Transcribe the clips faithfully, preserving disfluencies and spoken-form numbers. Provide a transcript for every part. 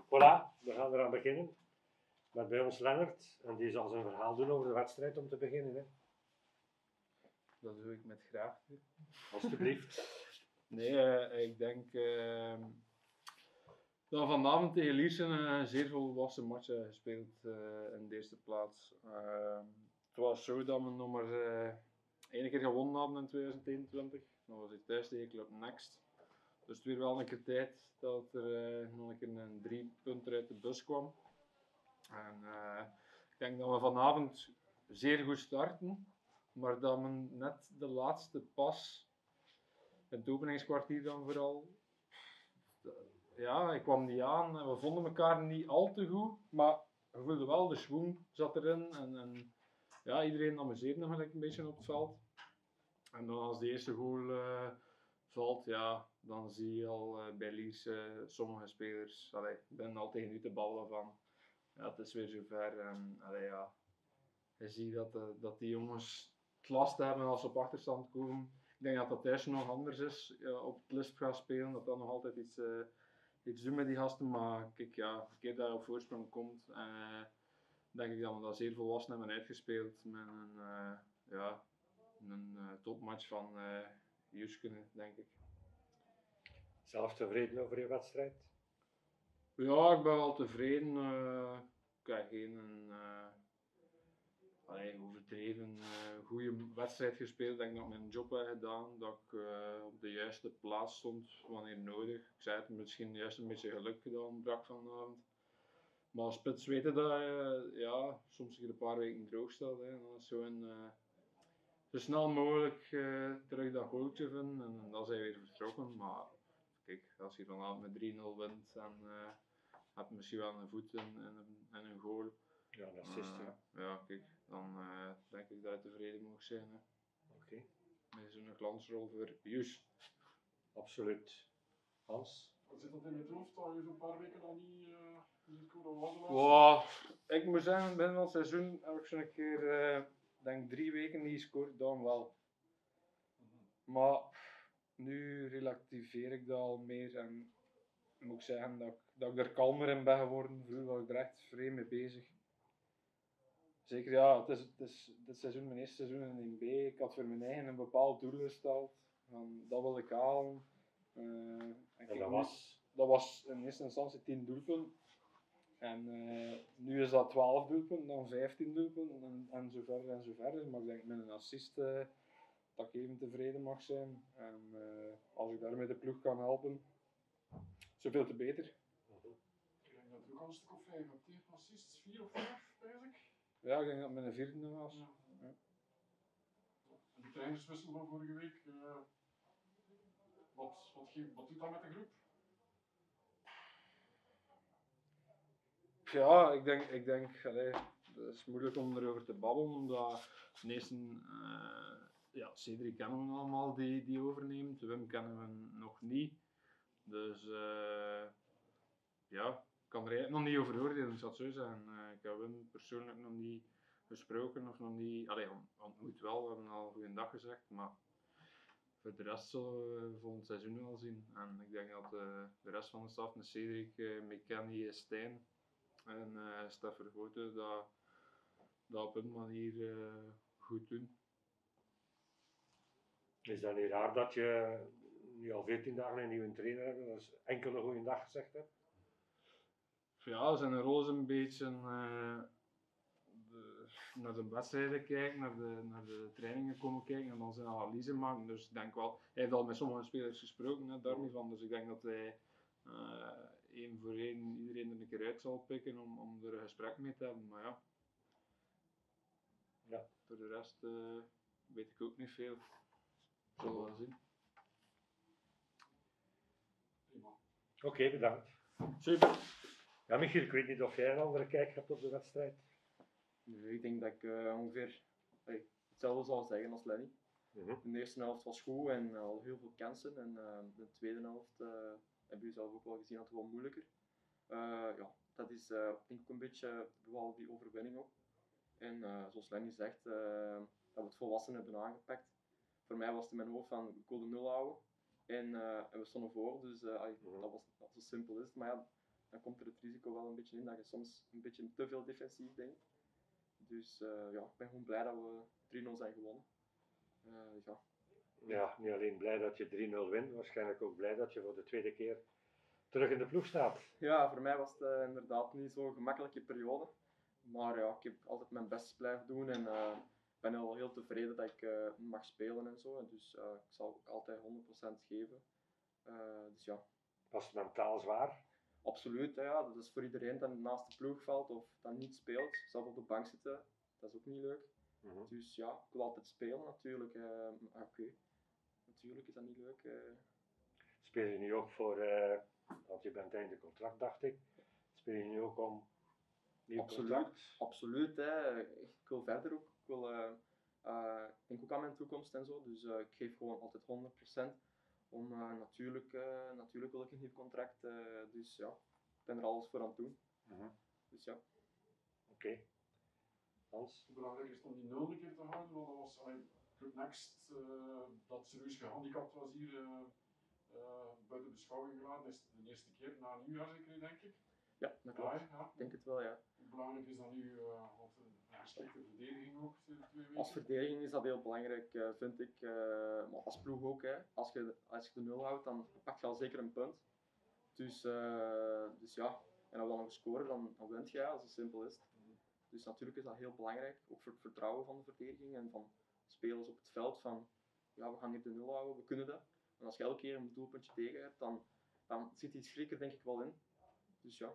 Voilà, we gaan eraan beginnen. Met bij ons Lennart. En die zal zijn verhaal doen over de wedstrijd om te beginnen. Hè. Dat doe ik met graagte. Alsjeblieft. Nee, uh, ik denk uh, dat vanavond tegen Liersen een zeer volwassen match uh, gespeeld uh, in de eerste plaats. Uh, het was zo dat we nog maar uh, één keer gewonnen hadden in twintig eenentwintig. Dat was het thuis tegen Club Next. Dus het weer wel een keer tijd dat er uh, nog een keer een drie punten uit de bus kwam. En uh, ik denk dat we vanavond zeer goed starten, maar dat we net de laatste pas, het openingskwartier dan vooral, ja, ik kwam niet aan en we vonden elkaar niet al te goed, maar we voelden wel, de schwung zat erin en, en ja, iedereen amuseerde nog een beetje op het veld. En dan als de eerste goal uh, valt, ja, dan zie je al uh, bij Liers uh, sommige spelers, allee, ik ben al tegen u te ballen van, ja, het is weer zover en allee, ja, je ziet dat, uh, dat die jongens het last hebben als ze op achterstand komen. Ik denk dat dat thuis nog anders is, ja, op het lisp gaan spelen, dat dat nog altijd iets, uh, iets doet met die gasten, maar kijk, ja, de keer dat je op voorsprong komt, uh, denk ik dat we dat zeer volwassen hebben uitgespeeld met een, uh, ja, een uh, topmatch van uh, Juskene, denk ik. Zelf tevreden over je wedstrijd? Ja, ik ben wel tevreden. Uh, ik heb geen uh, allee, overdreven uh, goede wedstrijd gespeeld. Ik denk dat ik mijn job heb gedaan, dat ik uh, op de juiste plaats stond wanneer nodig. Ik zei het, misschien juist een beetje geluk gedaan brak vanavond. Maar als spits weten dat je uh, ja, soms je een paar weken droog staat. Hè, en dan is zo een, uh, zo snel mogelijk uh, terug dat goaltje vinden en, en dan zijn we weer vertrokken. Maar kijk, als je vanavond met drie nul wint en uh, heb je misschien wel een voet en een, en een goal. Ja, een assist, uh, ja. Ja, kijk, dan uh, denk ik dat je tevreden mag zijn. Oké. Okay. Dat is een glansrol voor Jus. Absoluut. Hans? Zit dat in het hoofd dat je zo'n paar weken al niet uh, niet goed was? Wow, ik moet zeggen, in het begin van het seizoen heb ik zo'n keer, uh, denk drie weken niet gescoord, dan wel. Maar nu relativeer ik dat al meer en moet ik zeggen dat ik, dat ik er kalmer in ben geworden. Vroeger was ik er echt vreemd mee bezig. Zeker ja, het is, het is dit seizoen mijn eerste seizoen in één B. Ik had voor mijn eigen een bepaald doel gesteld. Van, dat wil ik halen. Uh, en en kijk, dat nu, was? Dat was in eerste instantie tien doelpunten. En uh, nu is dat twaalf doelpunten, dan vijftien doelpunten en, en zo verder en zo verder. Maar ik denk met een assist uh, dat ik even tevreden mag zijn. En uh, als ik daarmee de ploeg kan helpen, zoveel te beter. Ik denk dat het ook al een stuk of vijf hebt. Assists, vier of vijf, weet ik. Ja, ik denk dat het met een vierde was. Ja. Ja. En de trainerswissel van vorige week, uh, wat, wat, ge- wat doet dat met de groep? Ja, ik denk, ik denk allee, het is moeilijk om erover te babbelen, omdat ten eerste, uh, ja, Cedric kennen we allemaal die, die overneemt, Wim kennen we nog niet. Dus uh, ja, ik kan er eigenlijk nog niet over oordelen, ik zal het zo zeggen. Uh, ik heb Wim persoonlijk nog niet gesproken of nog niet, allee, ontmoet wel, we hebben al een goede dag gezegd, maar voor de rest zullen we volgend seizoen wel zien. En ik denk dat uh, de rest van de staf, met Cedric, uh, met Kenny en Stijn en uh, Stef Vergoten, dat, dat op een manier uh, goed doen. Is dat niet raar dat je nu al veertien dagen een nieuwe trainer hebt, dat is enkel een goede dag gezegd hebt? Ja, zijn rol is een beetje uh, de, naar de wedstrijden kijken, naar de, naar de trainingen komen kijken en dan zijn analyse maken. Dus ik denk wel, hij heeft al met sommige spelers gesproken, hè, daar niet van. Dus ik denk dat hij uh, één voor één iedereen er een keer uit zal pikken om, om er een gesprek mee te hebben. Maar ja, ja. Voor de rest uh, weet ik ook niet veel. Zullen we wel zien. Oké, okay, bedankt. Super. Ja, Michiel, ik weet niet of jij een andere kijk hebt op de wedstrijd. Nee, ik denk dat ik uh, ongeveer hey, hetzelfde zal zeggen als Lenny. Mm-hmm. De eerste helft was goed en uh, al heel veel kansen. En uh, de tweede helft uh, hebben jullie zelf ook wel gezien dat het wel moeilijker. Uh, ja, dat is uh, denk ik een beetje wel die overwinning ook. En uh, zoals Lenny zegt, uh, dat we het volwassen hebben aangepakt. Voor mij was het in mijn hoofd van ik wil de nul houden. En, uh, en we stonden voor, dus uh, mm-hmm. dat was dat zo simpel is. Maar ja, dan komt er het het risico wel een beetje in dat je soms een beetje te veel defensief denkt. Dus uh, ja, ik ben gewoon blij dat we drie nul zijn gewonnen. Uh, ja. Ja, niet alleen blij dat je drie nul wint, waarschijnlijk ook blij dat je voor de tweede keer terug in de ploeg staat. Ja, voor mij was het uh, inderdaad niet zo'n gemakkelijke periode. Maar ja, ik heb altijd mijn best blijven doen en uh, ik ben al heel tevreden dat ik uh, mag spelen en zo. Dus uh, ik zal ook altijd honderd procent geven. Uh, dus ja. Was het mentaal zwaar? Absoluut, ja. Dat is voor iedereen dat naast de ploeg valt of dat niet speelt. Zelf op de bank zitten, dat is ook niet leuk. Mm-hmm. Dus ja, ik wil altijd spelen natuurlijk. Uh, Oké, okay. Natuurlijk is dat niet leuk. Uh. Speel je nu ook voor, uh, want je bent einde contract dacht ik, speel je nu ook om nieuw Absoluut, contract? Absoluut, hè. Ik wil verder ook. Ik wil, uh, uh, ik denk ook aan mijn toekomst en zo. Dus uh, ik geef gewoon altijd honderd procent. Om, uh, natuurlijk, uh, natuurlijk wil ik een nieuw contract, uh, dus ja, ik ben er alles voor aan het doen. Mm-hmm. Dus ja. Oké. Okay. Hans? Hoe belangrijk is het om die nul een keer te houden? Want dat was allee, Club Next, uh, dat serieus gehandicapt was hier, uh, uh, buiten beschouwing gelaten. Is de eerste keer na een nieuwjaar zeker, denk ik? Ja, dat klopt. Ja, ja. Ik denk het wel, ja. Hoe belangrijk is dat nu, uh, wat een herstelde verdediging ook, sinds twee weken? Als verdediging is dat heel belangrijk, uh, vind ik. Uh, maar als ploeg ook, hè. Als je, als je de nul houdt, dan pak je al zeker een punt. Dus, uh, dus ja, en als we dan nog scoren, dan, dan wint je, als het simpel is. Dus natuurlijk is dat heel belangrijk, ook voor het vertrouwen van de verdediging en van spelers op het veld. Van, ja, we gaan hier de nul houden, we kunnen dat. En als je elke keer een doelpuntje tegen hebt, dan, dan zit die schrik er denk ik wel in. Dus ja.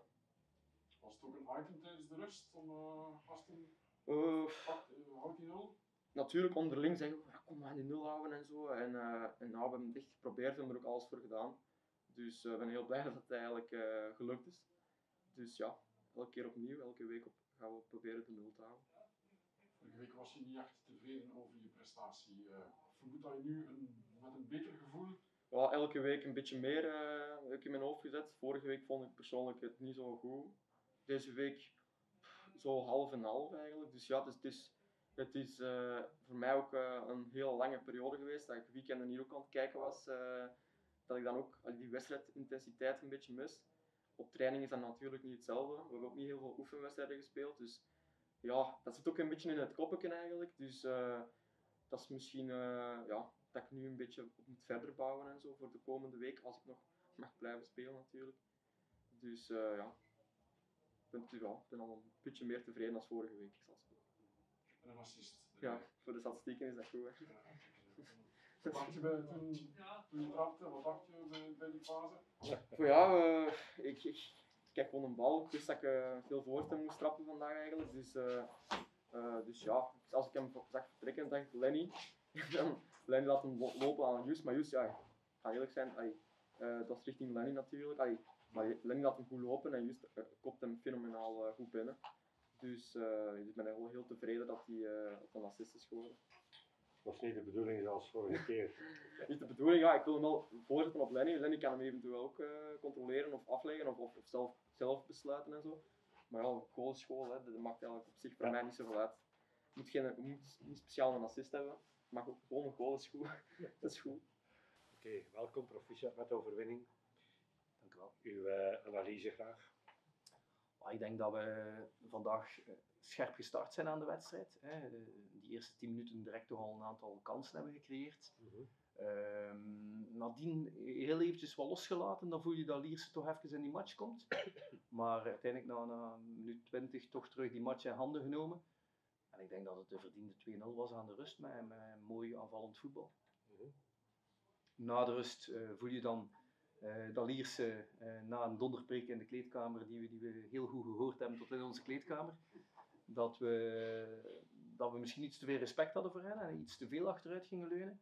Was het ook een item tijdens de rust om uh, gasten uh, uh, houdt die nul? Natuurlijk onderling zeggen we, ja, kom maar die nul houden en zo. En, uh, en nou, we hebben het echt geprobeerd, we hebben er ook alles voor gedaan. Dus ik uh, ben heel blij dat het eigenlijk uh, gelukt is. Dus ja, elke keer opnieuw, elke week op, gaan we proberen de nul te houden. Vorige week was je niet echt tevreden over je prestatie. Uh, vermoed dat je nu een, met een beter gevoel... Ja, elke week een beetje meer uh, heb ik in mijn hoofd gezet. Vorige week vond ik persoonlijk het niet zo goed. Deze week pff, zo half en half eigenlijk. Dus ja, het is, het is uh, voor mij ook uh, een heel lange periode geweest. Dat ik weekenden hier ook aan het kijken was. Uh, dat ik dan ook uh, die wedstrijdintensiteit een beetje mis. Op training is dat natuurlijk niet hetzelfde. We hebben ook niet heel veel oefenwedstrijden gespeeld. Dus ja, dat zit ook een beetje in het koppetje eigenlijk. Dus uh, dat is misschien uh, ja, dat ik nu een beetje op moet verder bouwen en zo voor de komende week. Als ik nog mag blijven spelen natuurlijk. Dus uh, ja, ik ben, ja, ik ben al een beetje meer tevreden dan vorige week. Ik zal en een assist. Ja, voor de statistieken is dat goed. Hè. Wat dacht je bij, toen, toen je trapte, wat dacht je bij, bij die fase? Ja, uh, ik, ik, ik kijk gewoon een bal. Ik wist dat ik uh, veel voorstem moest trappen vandaag eigenlijk. Dus, uh, uh, dus ja, als ik hem zag vertrekken, dacht ik Lenny. Dan Lenny laat hem lopen aan Jus. Maar Jus, ja, ik ga eerlijk zijn, ay, uh, dat is richting Lenny natuurlijk. Ay, maar Lenny laat hem goed lopen en Jus uh, kopt hem fenomenaal uh, goed binnen. Dus uh, ik ben heel, heel tevreden dat hij uh, een assist is geworden. Dat was niet de bedoeling zoals vorige keer. Niet de bedoeling, ja, ik wil hem wel voorzetten op Lenny. Lenny kan hem eventueel ook uh, controleren of afleggen of, of, of zelf, zelf besluiten en zo. Maar ja, goal is goal, hè. Dat maakt eigenlijk op zich voor ja. mij niet zoveel uit. Je moet, geen, je moet niet speciaal een assist hebben, het mag ook gewoon een goal is goed. Dat is goed. Oké, okay, welkom, proficiat met de overwinning. Dank u wel. Uw uh, analyse graag. Ik denk dat we vandaag scherp gestart zijn aan de wedstrijd. Die eerste tien minuten direct toch al een aantal kansen hebben gecreëerd. Mm-hmm. Um, nadien heel eventjes wat losgelaten, dan voel je dat Lierse toch even in die match komt. Maar uiteindelijk na, na minuut twintig toch terug die match in handen genomen. En ik denk dat het de verdiende twee nul was aan de rust met, met mooi aanvallend voetbal. Mm-hmm. Na de rust uh, voel je dan Uh, dat Lierse, uh, na een donderpreek in de kleedkamer, die we, die we heel goed gehoord hebben tot in onze kleedkamer, dat we, dat we misschien iets te veel respect hadden voor hen en iets te veel achteruit gingen leunen.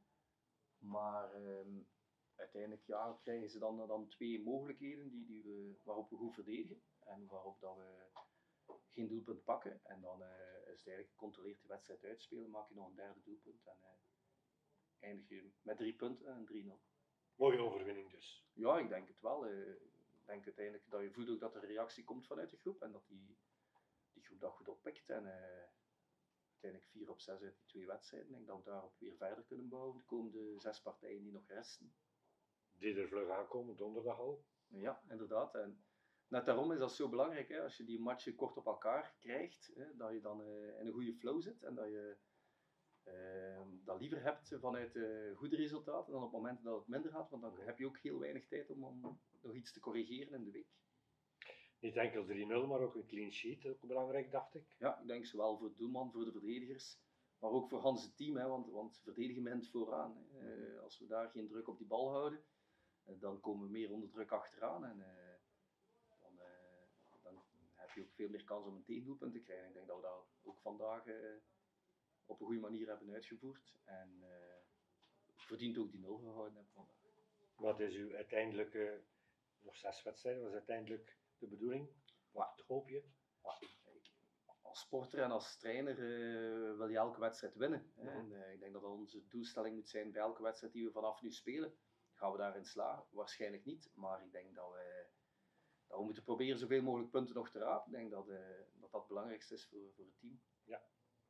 Maar uh, uiteindelijk ja, krijgen ze dan, dan twee mogelijkheden die, die we, waarop we goed verdedigen en waarop dat we geen doelpunt pakken. En dan uh, is het eigenlijk gecontroleerd de wedstrijd uitspelen, maak je nog een derde doelpunt en uh, eindig je met drie punten en drie nul. Mooie overwinning dus. Ja, ik denk het wel. Ik denk uiteindelijk dat je voelt ook dat er een reactie komt vanuit de groep en dat die, die groep dat goed oppikt. En uh, uiteindelijk vier op zes uit die twee wedstrijden. Ik denk dat we daarop weer verder kunnen bouwen. De komende zes partijen die nog resten. Die er vlug aankomen, donderdag al. Ja, inderdaad. En net daarom is dat zo belangrijk, hè, als je die matchen kort op elkaar krijgt, hè, dat je dan uh, in een goede flow zit en dat je uh, dat liever hebt vanuit uh, goede resultaten dan op momenten dat het minder gaat, want dan heb je ook heel weinig tijd om, om nog iets te corrigeren in de week. Niet enkel drie nul, maar ook een clean sheet, ook belangrijk, dacht ik. Ja, ik denk zowel voor de doelman, voor de verdedigers, maar ook voor Hans het team, hè, want, want verdedigen begint vooraan. Hè. Uh, als we daar geen druk op die bal houden, uh, dan komen we meer onder druk achteraan en uh, dan, uh, dan heb je ook veel meer kans om een tegendoelpunt te krijgen. Ik denk dat we dat ook vandaag uh, op een goede manier hebben uitgevoerd en uh, verdient ook die nul gehouden hebben vandaag. Wat is uw uiteindelijke, nog zes wedstrijden, was uiteindelijk de bedoeling? Wat hoop je? Ja, ik, ik, als sporter en als trainer uh, wil je elke wedstrijd winnen. Hè. En, uh, ik denk dat dat onze doelstelling moet zijn bij elke wedstrijd die we vanaf nu spelen. Gaan we daarin slagen? Waarschijnlijk niet, maar ik denk dat we, dat we moeten proberen zoveel mogelijk punten nog te rapen. Ik denk dat uh, dat, dat het belangrijkste is voor, voor het team. Ja.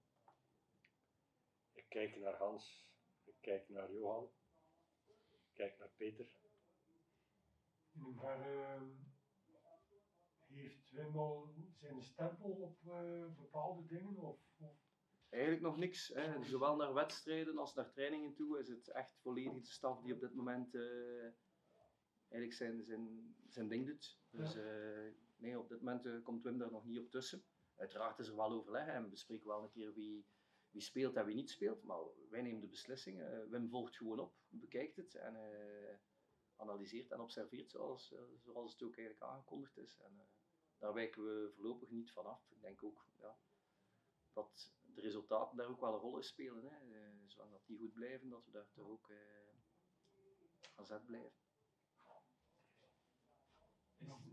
Ik kijk naar Hans, ik kijk naar Johan, ik kijk naar Peter. In hoeverre heeft Wim al zijn stempel op uh, bepaalde dingen? Of, of? Eigenlijk nog niks. Hè. Zowel naar wedstrijden als naar trainingen toe is het echt volledig de staf die op dit moment uh, eigenlijk zijn, zijn, zijn ding doet. Dus uh, nee, op dit moment uh, komt Wim daar nog niet op tussen. Uiteraard is er wel overleg en we bespreken wel een keer wie, wie speelt en wie niet speelt, maar wij nemen de beslissing. Uh, Wim volgt gewoon op, bekijkt het en uh, analyseert en observeert zoals, uh, zoals het ook eigenlijk aangekondigd is. En, uh, daar wijken we voorlopig niet van af. Ik denk ook ja, dat de resultaten daar ook wel een rol in spelen. Hè. Uh, zolang dat die goed blijven, dat we daar toch ook uh, aan zet blijven. Is het,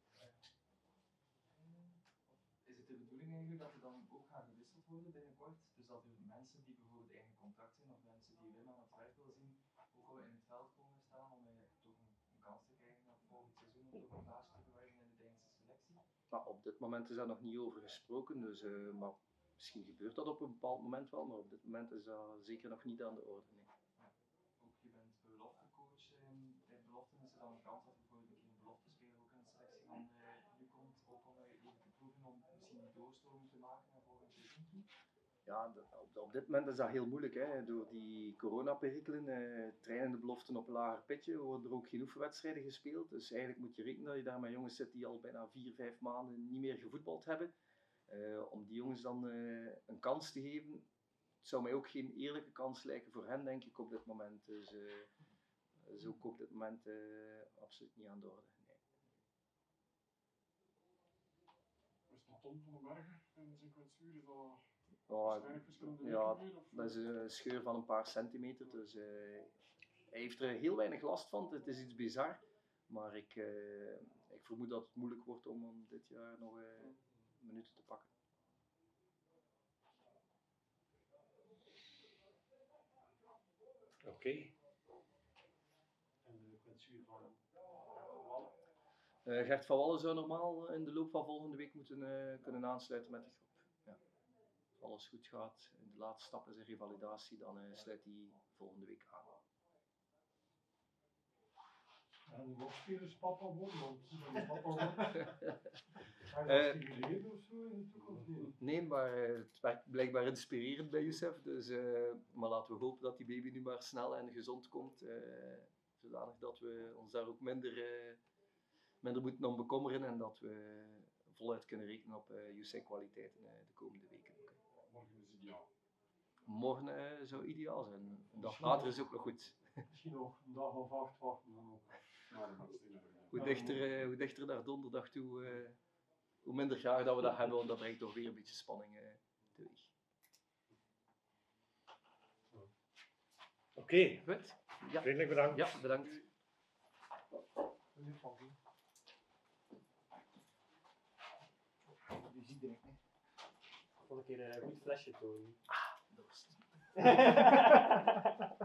is het de bedoeling eigenlijk dat er dan ook gaan gewisseld worden binnenkort? Dus dat er mensen die bijvoorbeeld eigen contract zijn of mensen die Wim aan het werk willen zien, ook al in het veld komen staan om uh, toch een, een kans te krijgen op volgend seizoen om toch een plaatsje te bewerken in de Deense selectie? Nou, op dit moment is daar nog niet over gesproken, dus, uh, maar misschien gebeurt dat op een bepaald moment wel, maar op dit moment is dat zeker nog niet aan de orde. Nee. Ja. Ook je bent beloftecoach. Um, bij beloften is er dan een kans dat bijvoorbeeld een keer een beloftespeler ook in de selectie van uh, nu komt, ook om uh, even te proeven om misschien die doorstroom te maken naar volgend seizoen toe? Ja, de, op, op dit moment is dat heel moeilijk. Hè. Door die coronaperikelen uh, trainen de beloften op een lager pitje, worden er ook geen oefenwedstrijden gespeeld. Dus eigenlijk moet je rekenen dat je daar met jongens zit die al bijna vier, vijf maanden niet meer gevoetbald hebben. Uh, om die jongens dan uh, een kans te geven, het zou mij ook geen eerlijke kans lijken voor hen, denk ik, op dit moment. Dus uh, dat is ook op dit moment uh, absoluut niet aan de orde. Nee. Is dat Tom van den Bergen en zijn kwetsuur? Is dat Oh, waarschijnlijk verschillende ja, weken weer? Of? dat is een scheur van een paar centimeter, dus uh, hij heeft er heel weinig last van. Het is iets bizar, maar ik, uh, ik vermoed dat het moeilijk wordt om, om dit jaar nog uh, minuten te pakken. Oké. Okay. En de kwetsuur van Wallen? Uh, Gert van Wallen zou normaal in de loop van volgende week moeten uh, kunnen aansluiten met de groep. Ja. Als alles goed gaat, in de laatste stap is een revalidatie, dan uh, sluit hij volgende week aan. En de spelers papa worden, want de papa wordt. Ga je dat stimuleren of zo in de toekomst? Nee, nee maar uh, het werkt blijkbaar inspirerend bij Youssef. Dus, uh, maar laten we hopen dat die baby nu maar snel en gezond komt. Uh, zodanig dat we ons daar ook minder, uh, minder moeten om bekommeren. En dat we voluit kunnen rekenen op uh, Youssef kwaliteiten uh, de komende weken. Morgen is ideaal. Morgen uh, zou ideaal zijn. Een dag later is ook nog goed. misschien nog een dag of acht wachten dan ook. Maar dat is niet Hoe dichter, uh, hoe dichter naar donderdag toe, uh, hoe minder graag dat we dat hebben, want dat brengt toch weer een beetje spanning uh, teweeg. Oké, okay. Goed? Ja. Vriendelijk bedankt. Ja, bedankt. Meneer Van Vien. Die zie ik niet. Volgende keer een goed flesje tonen. Ah, dorst.